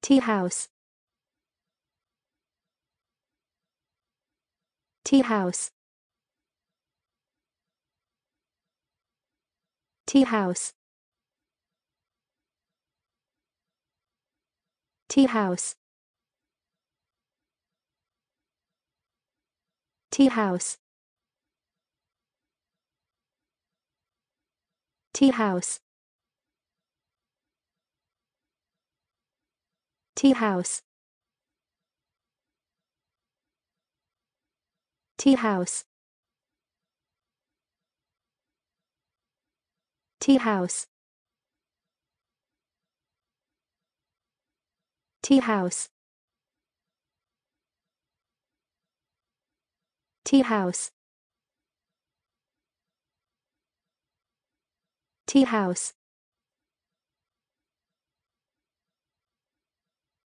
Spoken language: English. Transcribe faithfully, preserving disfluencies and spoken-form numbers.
Teahouse. Teahouse. Teahouse. Teahouse. Teahouse. Teahouse. Teahouse. Teahouse. Teahouse. Teahouse. Teahouse. Teahouse.